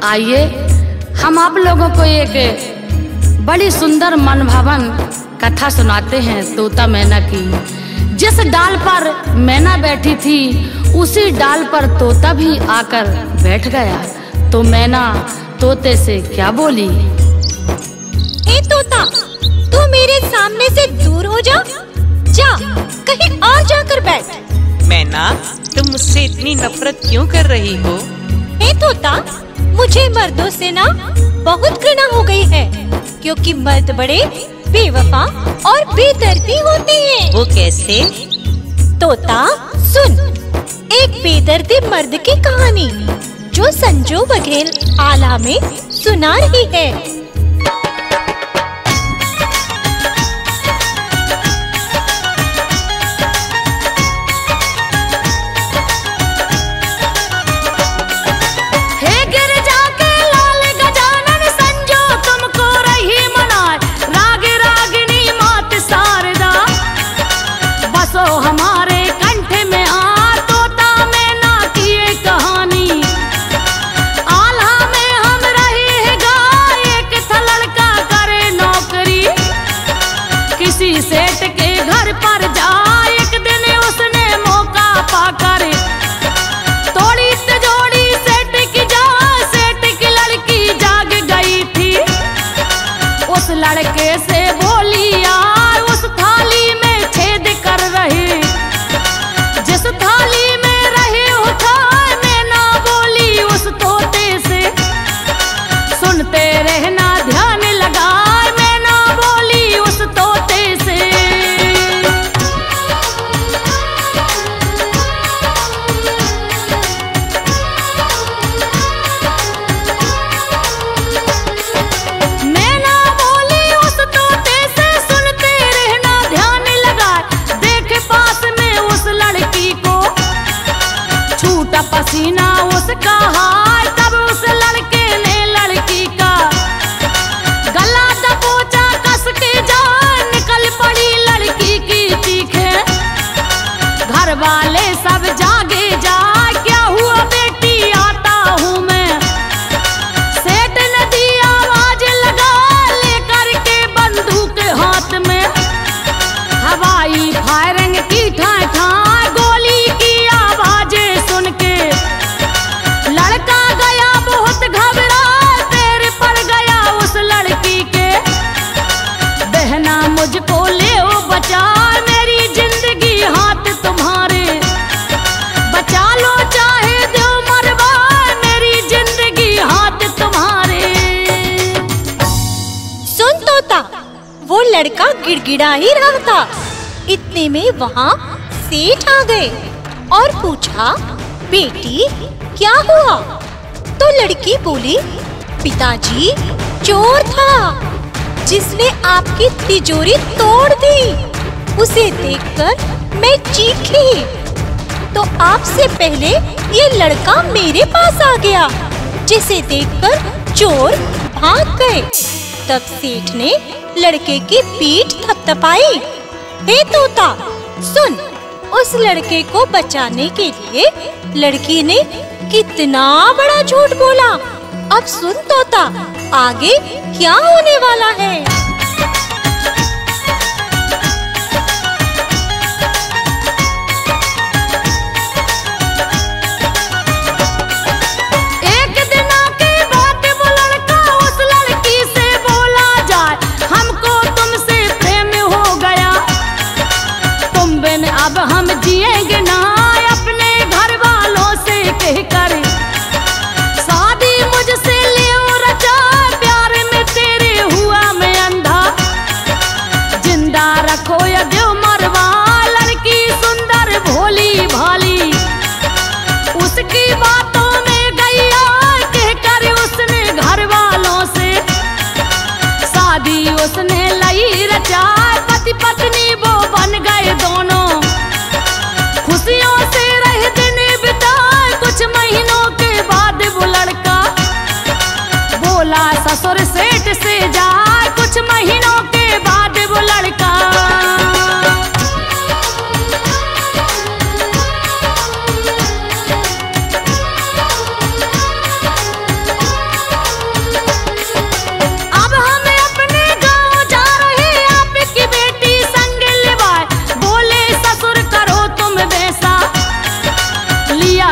आइए हम आप लोगों को एक बड़ी सुंदर मनभावन कथा सुनाते हैं तोता मैना की। जिस डाल पर मैना बैठी थी उसी डाल पर तोता भी आकर बैठ गया। तो मैना तोते से क्या बोली? ए तोता, तू मेरे सामने से दूर हो जा, कहीं और जाकर बैठ। मैना, तुम मुझसे इतनी नफरत क्यों कर रही हो? ए तोता, मुझे मर्दों से ना बहुत घृणा हो गई है, क्योंकि मर्द बड़े बेवफा और बेदर्दी होते हैं। वो कैसे? तोता सुन, एक बेदर्दी मर्द की कहानी जो संजू बघेल आला में सुना रही है। सेठ के घर पर जा एक दिन उसने मौका पाकर तोड़ी तिजोरी सेठ की जा। सेठ की लड़की जाग गई थी, उस लड़के से बोली यार उस थाली में छेद कर रहे, जिस थाली में रहे उठा। मैना बोली उस तोते से सुनते रहना ध्यान लगा। मैना बोली उस तोते से सुनते रहना ध्यान लगा। देख पास में उस लड़की को छूटा पसीना उसका हाथ। तब उस लड़के ने लड़की का गला दबोचा कस के जान। निकल पड़ी लड़की की चीखे, घर वाले सब जागे जा। क्या हुआ बेटी, आता हूँ मैं। सेठ ने दी आवाज लगा, लेकर के बंदूक हाथ में हवाई फायरिंग की ठाए ठाए। गोली की आवाजें सुन के लड़का गया बहुत घबरा। पैर पड़ गया उस लड़की के, बहना मुझको ले ओ बचा। मेरी जिंदगी हाथ तुम्हारे, बचा लो चाहे दो मरवा। मेरी जिंदगी हाथ तुम्हारे। सुन तोता, वो लड़का गिड़गिड़ा ही रहा था। इतने में वहाँ सेठ आ गए और पूछा, बेटी क्या हुआ? तो लड़की बोली, पिताजी चोर था जिसने आपकी तिजोरी तोड़ दी। उसे देखकर मैं चीखी तो आपसे पहले ये लड़का मेरे पास आ गया, जिसे देखकर चोर भाग गए। तब सेठ ने लड़के की पीठ थपथपाई। हे तोता सुन, उस लड़के को बचाने के लिए लड़की ने कितना बड़ा झूठ बोला। अब सुन तोता, आगे क्या होने वाला है। एक दिन की बात वो लड़का उस लड़की से बोला जाए, हमको तुमसे प्रेम हो गया, तुम बिन अब हम जिएंगे ना। अपने घर वालों से कहकर शादी मुझसे ले रचा। प्यार में तेरे हुआ मैं अंधा।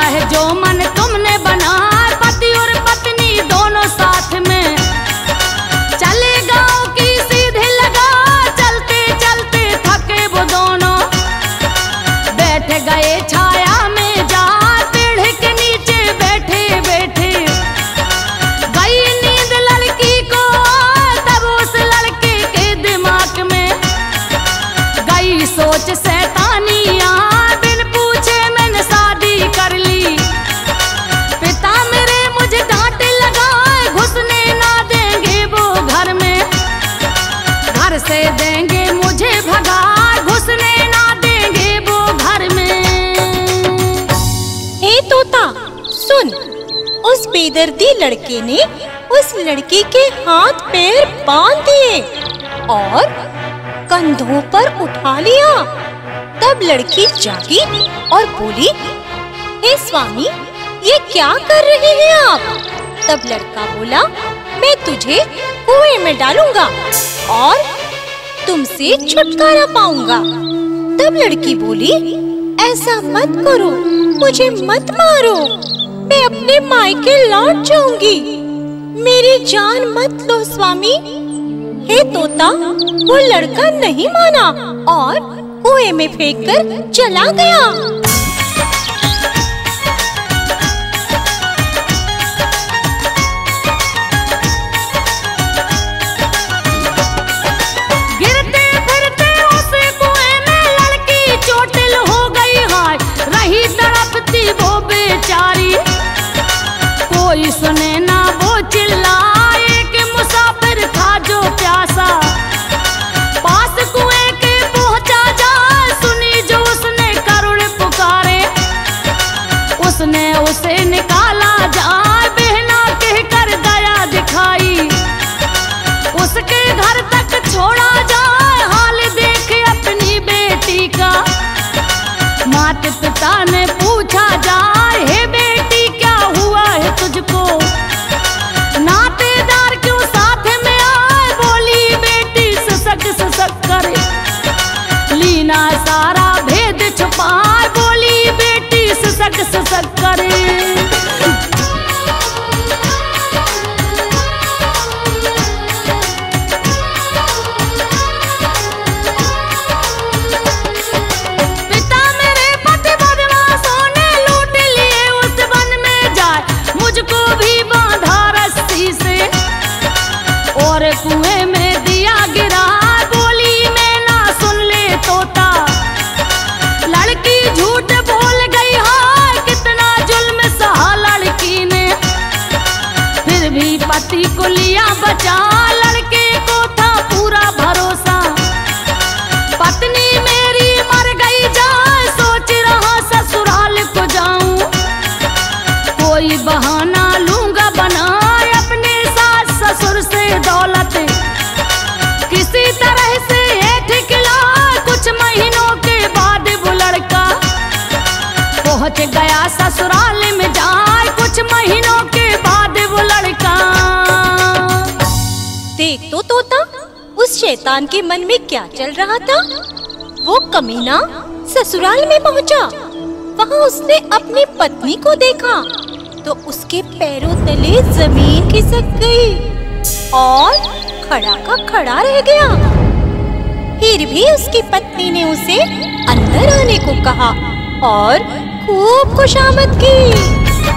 है जो मन तुमने बनाए, पति और पत्नी दोनों साथ में चले गाँव की सीधे लगा, चलते चलते थके वो दोनों बैठ गए छाया में जा, पेड़ के नीचे बैठे बैठे गई नींद लड़की को। तब उस लड़के के दिमाग में गई सोच शैतानिया, बिन पूछे मैंने शादी कर ली। पिता मेरे मुझे डांटे लगाए, घुसने ना देंगे वो घर में, घर से देंगे मुझे भगा, घुसने ना देंगे वो घर में। हे तोता सुन, उस बेदर्दी लड़के ने उस लड़की के हाथ पैर बांध दिए और कंधों पर उठा लिया। तब लड़की जागी और बोली, हे स्वामी, ये क्या कर रहे हैं आप? तब लड़का बोला, मैं तुझे कुएं में डालूंगा और तुमसे छुटकारा पाऊंगा। तब लड़की बोली, ऐसा मत करो, मुझे मत मारो, मैं अपने मायके लौट जाऊंगी, मेरी जान मत लो स्वामी। हे तोता, वो लड़का नहीं माना और कुएं में फेंककर चला गया। गिरते फिरते उस कुएं में लड़की चोटिल हो गई, हाय रही तड़पती वो बेचारी। कोई सुने ना वो चिल्लाए कि मुसाफिर था जो प्यासा, पास कुएं के पहुंचा जा, सुनी जो उसने करुण पुकारे, उसने उसे निकाला जाए, बहना कहकर दया दिखाई, उसके घर तक छोड़ा जाए, हाल देख अपनी बेटी का। माता पिता ने पूछा जाए, हे बेटी क्या हुआ है तुझको, नातेदार क्यों साथ में आए? बोली बेटी ससक ससक करे, लीना सारा भेद छुपाए, बोली बेटी ससक ससक करे। पिता मेरे पति बदमाशों ने लूट लिए उस वन में जाए, मुझको भी बांधा रस्सी से और कुएं में दिया गिरा, बोली मैं ना सुन ले तोता। लड़की झूठ बोल गई, हाय कितना जुल्म सहा लड़की ने, फिर भी पति को लिया बचा, लड़के को था पूरा भरोसा। पत्नी मेरी मर गई जाए, सोच रहा ससुराल को जाऊं, कोई बहाना लूंगा बनाए, अपने सास ससुर से दौलत किसी तरह से हेठ खिला। कुछ महीनों के बाद वो लड़का पहुंच गया ससुराल में जाए, कुछ महीनों के बाद वो लड़का। देख तो तोता, उस शैतान के मन में क्या चल रहा था। वो कमीना ससुराल में पहुंचा, वहाँ उसने अपनी पत्नी को देखा तो उसके पैरों तले जमीन खिसक गई और खड़ा का खड़ा रह गया। फिर भी उसकी पत्नी ने उसे अंदर आने को कहा और खूब खुशामद की।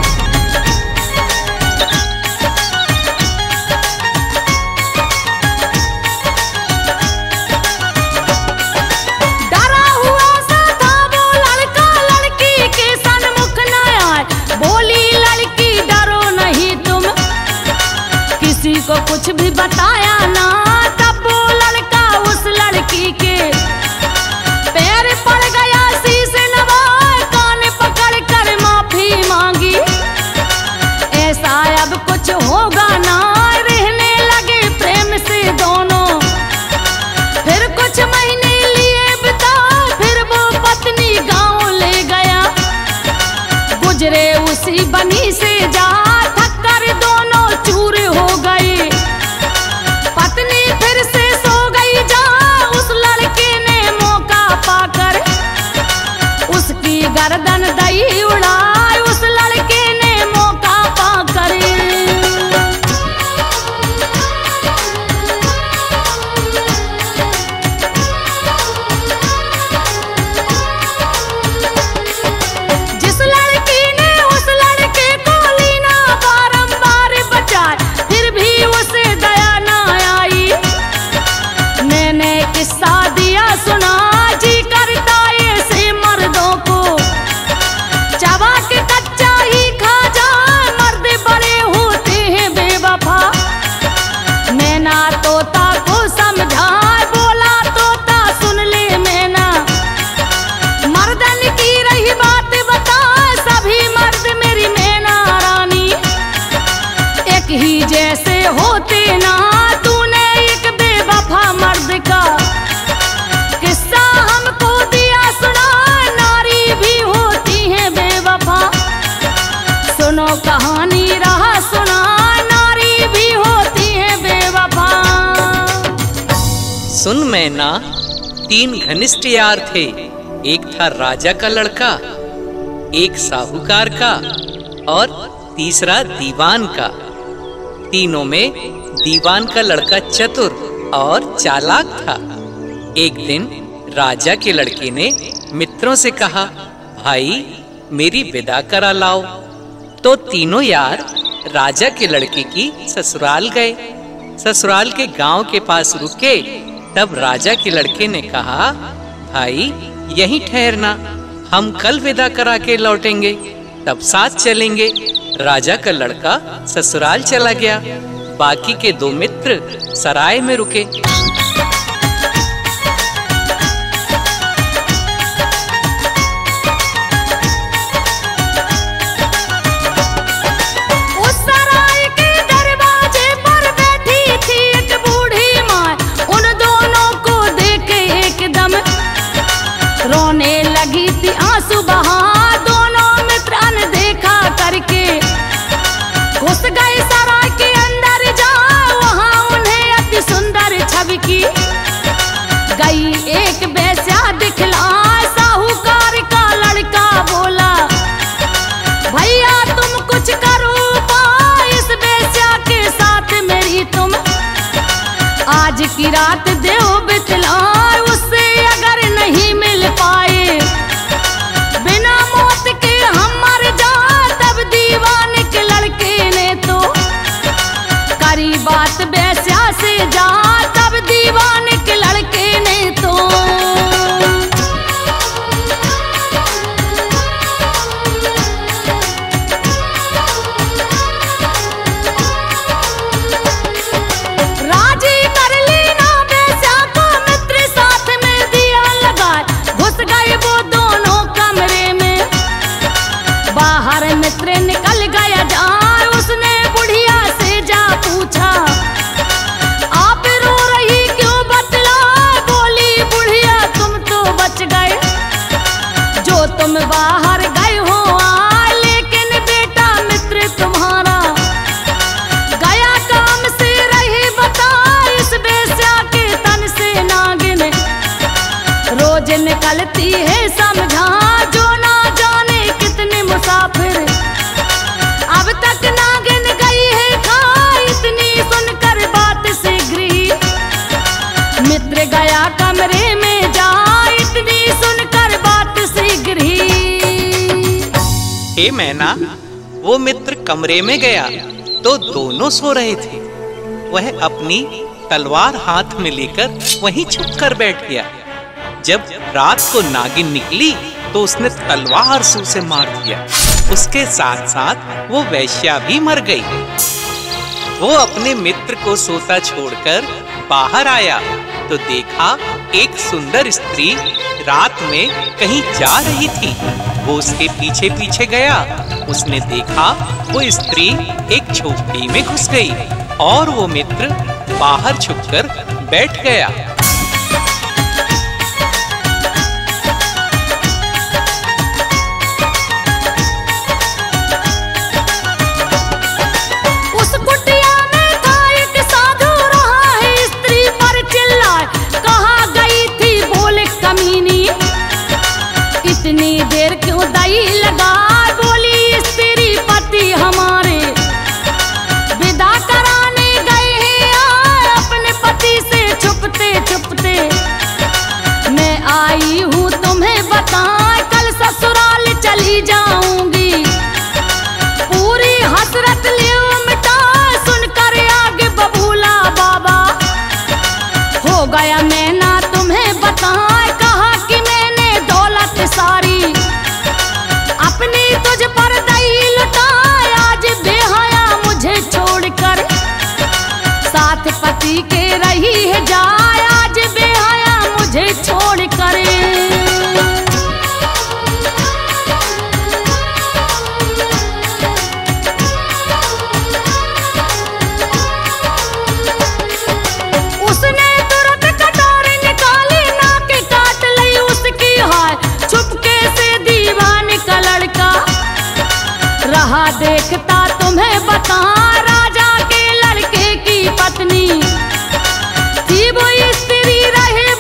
डरा हुआ सा था वो लड़का, लड़की के सन्मुख न आए, बोली लड़की डरो नहीं तुम, किसी को कुछ भी बताया ना। तब वो लड़का उस लड़की के पैर पड़ गया, शीश नवाए, कान पकड़ कर माफी मांगी, ऐसा अब कुछ होगा ना। रहने लगे प्रेम से दोनों, फिर कुछ महीने लिए बिता, फिर वो पत्नी गांव ले गया, गुजरे उसी बनी से जा, थक्कर दोनों चूर हो गए। पत्नी फिर से सो गई जा, उस लड़के ने मौका पाकर उसकी गर्दन दई उड़ाई, उस मैना 3 घनिष्ठ यार थे। एक था राजा का लड़का, एक साहूकार का और तीसरा दीवान का। तीनों में दीवान का लड़का चतुर और चालाक था। एक दिन राजा के लड़के ने मित्रों से कहा, भाई मेरी विदा करा लाओ। तो तीनों यार राजा के लड़के की ससुराल गए। ससुराल के गांव के पास रुके। तब राजा के लड़के ने कहा, भाई यहीं ठहरना, हम कल विदा करा के लौटेंगे, तब साथ चलेंगे। राजा का लड़का ससुराल चला गया। बाकी के 2 मित्र सराय में रुके। आंसू बहा दोनों मित्र अनदेखा करके घुस गए सराय के अंदर। जा वहां उन्हें अति सुंदर छवि गई एक बेस्या दिखला। साहूकार का लड़का बोला, भैया तुम कुछ करो इस बेस्या के साथ मेरी तुम आज की रात देव बितला। उससे अगर नहीं मिल पाए बात बेस्या से जा, तब दीवाने के लड़के ने तो राजी कर ली ना बेस्या को। मित्र साथ में दिया लगा, घुस गए वो दोनों कमरे में। बाहर मित्र निकल गया जा, उसने बुढ़िया से जा पूछा, आप रो रही क्यों बतला। बोली बुढ़िया तुम तो बच गए, जो तुम बाहर गए हो लेकिन बेटा मित्र तुम्हारा गया काम से रही बता। इस बेस्या के तन से नागिन रोज निकलती है समझा। जो ना जाने कितने मुसाफिर अब तक नागिन गई है खा। इतनी सुनकर बात से गृही मित्र गया कमरे में जा। इतनी सुनकर बात से गृही। हे मैना, वो मित्र कमरे में गया तो दोनों सो रहे थे। वह अपनी तलवार हाथ में लेकर वहीं छुप कर बैठ गया। जब रात को नागिन निकली तो उसने तलवार से उसे मार दिया। उसके साथ साथ वो वैश्या भी मर गई। वो अपने मित्र को सोता छोड़कर बाहर आया तो देखा एक सुंदर स्त्री रात में कहीं जा रही थी। वो उसके पीछे पीछे गया। उसने देखा वो स्त्री एक झोपड़ी में घुस गई और वो मित्र बाहर छुपकर बैठ गया। इतनी देर क्यों दई लगा। बोली स्त्री पति हमारे विदा कराने गए हैं अपने पति से छुपते छुपते। मैं आई हूँ तुम्हें बता, कल ससुराल चली जाऊंगी। पूरी हसरत ले मिटा सुनकर आगे बबूला बाबा। हो गया मैं ना तुम्हें बता, कहा कि मैंने दौलत सारी अपनी तुझ पर दई लुटा। आज बेहया मुझे छोड़कर साथ पति के रही है जाए। आज बेहया मुझे छोड़कर। उसने तुरंत कटोरी निकाली, नाक काट ली उसकी हाय। चुपके से दीवान का लड़का रहा देखता तुम्हें बता। राजा के लड़के की पत्नी थी वो स्त्री रहे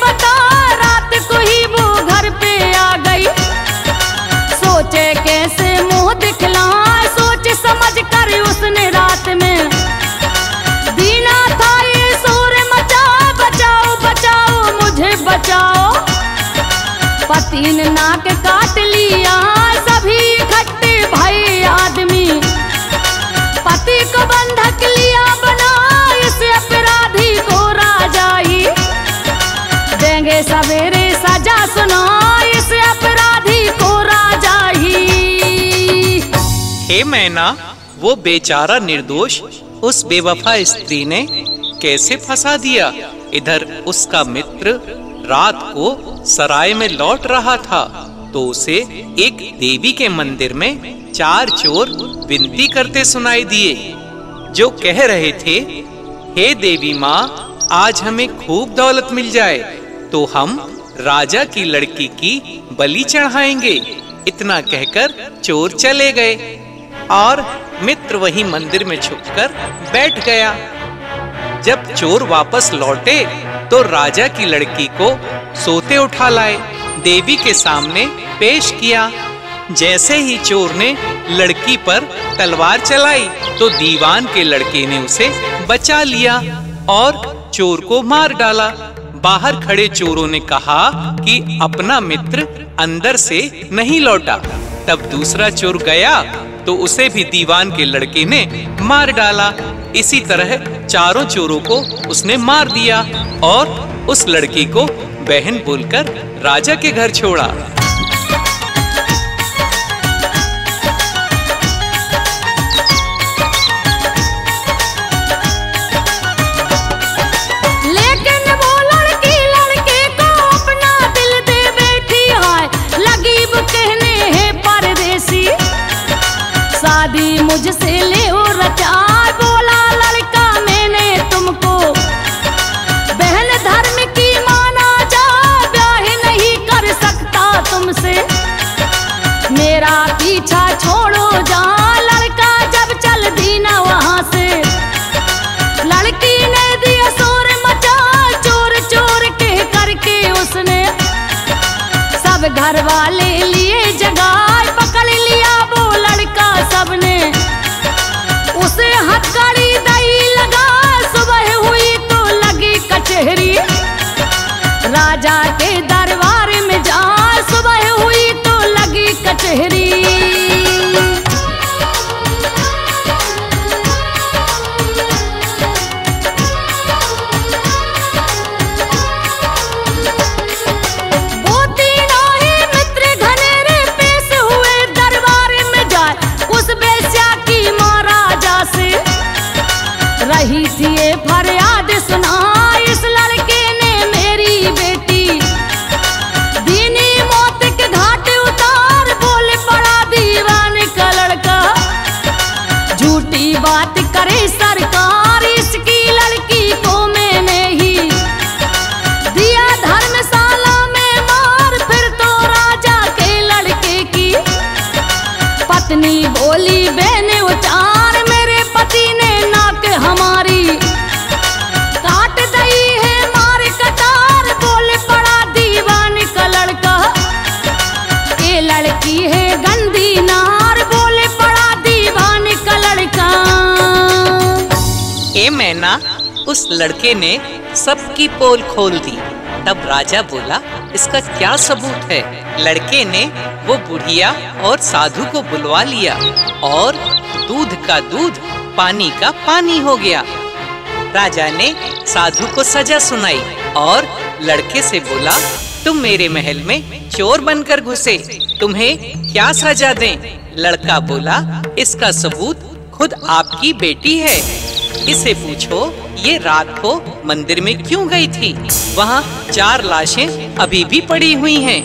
हे मैना, वो बेचारा निर्दोष उस बेवफा स्त्री ने कैसे फंसा दिया। इधर उसका मित्र रात को सराय में लौट रहा था तो उसे एक देवी के मंदिर में 4 चोर विनती करते सुनाई दिए, जो कह रहे थे, हे देवी माँ, आज हमें खूब दौलत मिल जाए तो हम राजा की लड़की की बलि चढ़ाएंगे। इतना कहकर चोर चले गए और मित्र वहीं मंदिर में छुपकर बैठ गया। जब चोर वापस लौटे तो राजा की लड़की को सोते उठा लाए, देवी के सामने पेश किया। जैसे ही चोर ने लड़की पर तलवार चलाई तो दीवान के लड़के ने उसे बचा लिया और चोर को मार डाला। बाहर खड़े चोरों ने कहा कि अपना मित्र अंदर से नहीं लौटा। तब दूसरा चोर गया तो उसे भी दीवान के लड़के ने मार डाला। इसी तरह चारों चोरों को उसने मार दिया और उस लड़की को बहन बोलकर राजा के घर छोड़ा। लेकिन वो लड़की लड़के को अपना दिल दे बैठी है, लगी वो कहने है परदेसी, शादी मुझसे ले ओ रचा। बोला लड़का मैंने तुमको बहन धर्म की माना जा, ब्याह नहीं कर सकता तुमसे, मेरा पीछा छोड़ो जा। लड़का जब चल दी ना वहाँ से, लड़की ने दिया शोर मचा, चोर चोर कह करके उसने सब घर वाले लिए जगाए, पकड़ लिया वो लड़का सबने, उसे हथकड़ी दई लगा। सुबह हुई तो लगी कचहरी, राजा के दरबार में जा। सुबह हुई तो लगी कचहरी। वो तीनों ही मित्र घनेरे पेश हुए दरबार में जाए, उस बेश्या की माँ राजा से रही थी ये फरियाद सुना। इस लड़के ने मेरी बेटी दीनी मौत के घाट उतार, बोल पड़ा दीवान का लड़का, झूठी बात करे सरकार, इसकी लड़की को मैंने ही दिया धर्मशाला में मार। फिर तो राजा के लड़के की पत्नी बोली, बहने उचार, मेरे पति ने नाक हमारी काट दई है मार कटार। बोल पड़ा दीवान का लड़का, ये लड़की है गंदी नार, बोल पड़ा दीवान का लड़का। ए मैना, उस लड़के ने सबकी पोल खोल दी। तब राजा बोला, इसका क्या सबूत है? लड़के ने वो बुढ़िया और साधु को बुलवा लिया और दूध का दूध, पानी का पानी हो गया। राजा ने साधु को सजा सुनाई और लड़के से बोला, तुम मेरे महल में चोर बनकर घुसे, तुम्हें क्या सजा दें? लड़का बोला, इसका सबूत खुद आपकी बेटी है, इसे पूछो ये रात को मंदिर में क्यों गई थी? वहाँ 4 लाशें अभी भी पड़ी हुई हैं।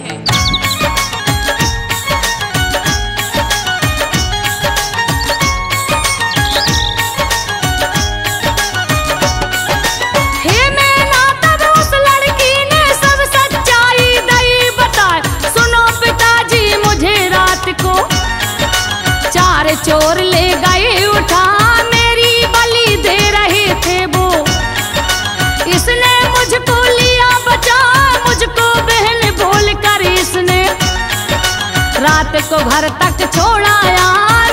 हे मैना, तब उस लड़की ने सब सच्चाई दई बताए, सुनो पिताजी मुझे रात को 4 चोर ले गए उठा, मेरी बलि दे रहे थे वो, इसने मुझको लिया बचा, मुझको बहन बोल कर इसने रात को घर तक छोड़ाया।